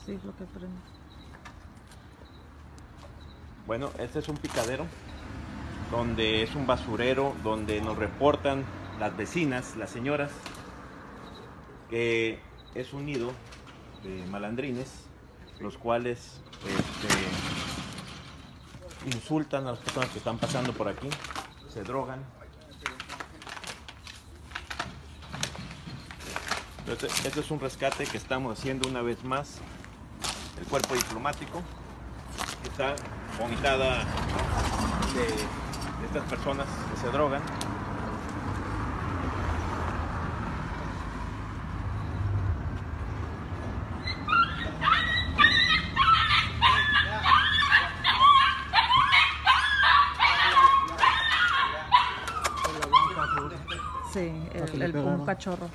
Sí, lo que prende. Bueno, este es un picadero, donde es un basurero, donde nos reportan las vecinas, las señoras, que es un nido de malandrines, los cuales insultan a las personas que están pasando por aquí, se drogan. Entonces, este es un rescate que estamos haciendo una vez más. El cuerpo diplomático que está vomitada de estas personas que se drogan. Sí, un cachorro.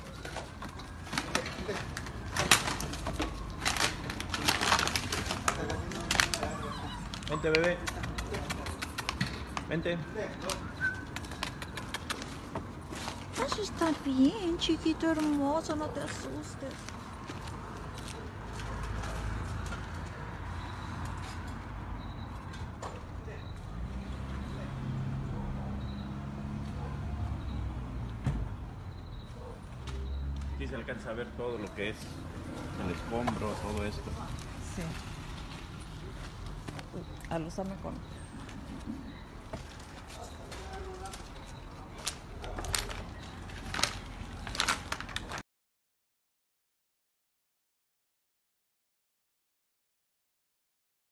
Vente, bebé. Vente. Eso está bien, chiquito hermoso, no te asustes. Aquí se alcanza a ver todo lo que es el escombro, todo esto. Sí. Alúzame con